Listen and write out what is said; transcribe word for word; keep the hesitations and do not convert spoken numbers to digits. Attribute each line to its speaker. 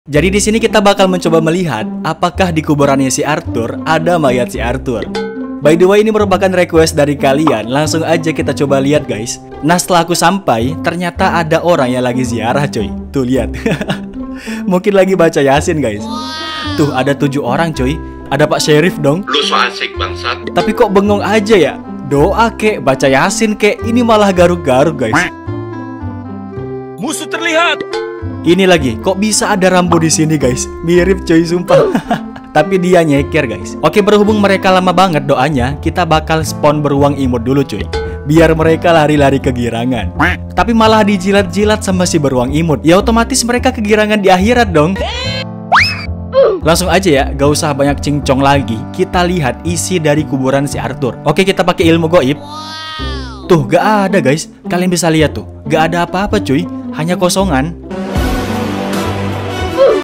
Speaker 1: Jadi di sini kita bakal mencoba melihat apakah di kuburannya si Arthur ada mayat si Arthur. By the way, ini merupakan request dari kalian. Langsung aja kita coba lihat guys. Nah setelah aku sampai, ternyata ada orang yang lagi ziarah coy. Tuh lihat. Mungkin lagi baca Yasin guys. Tuh ada tujuh orang coy. Ada Pak Sheriff dong.
Speaker 2: Lu so asik bangsat.
Speaker 1: Tapi kok bengong aja ya. Doa kek, baca Yasin kek. Ini malah garuk-garuk guys.
Speaker 3: Musuh terlihat.
Speaker 1: Ini lagi, kok bisa ada Rambo di sini guys? Mirip coy sumpah. Tapi dia nyeker guys. Oke, berhubung mereka lama banget doanya, kita bakal spawn beruang imut dulu cuy. Biar mereka lari-lari kegirangan. Tapi malah dijilat-jilat sama si beruang imut. Ya otomatis mereka kegirangan di akhirat dong. Langsung aja ya, gak usah banyak cincong lagi. Kita lihat isi dari kuburan si Arthur. Oke, kita pakai ilmu goib. Tuh, gak ada guys. Kalian bisa lihat tuh, gak ada apa-apa cuy. Hanya kosongan.